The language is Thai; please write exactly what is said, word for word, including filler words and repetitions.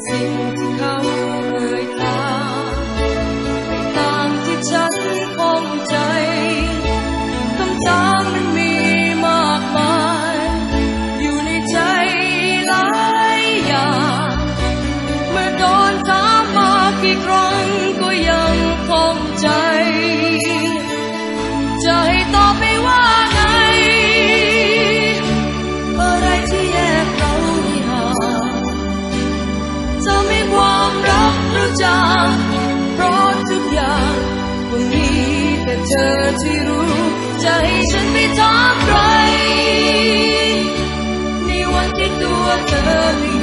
สิ่งที่เขาเอ่ยถามไม่ต่างที่ฉันคงใจคำถามมันมีมากมายอยู่ในใจหลายอย่างเมื่อโดนถามมากี่ครั้งก็ยังคงใจจะให้ตอบไปว่าไงอะไรที่แยกเราให้ห่างจะมีความรักหรือจางเพราะทุกอย่างก็มีแต่เธอที่รู้จะให้ฉันไปถามใครในวันที่ตัวเธอ